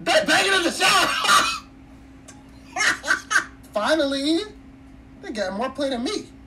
They banging in the shower. Finally, they got more play than me.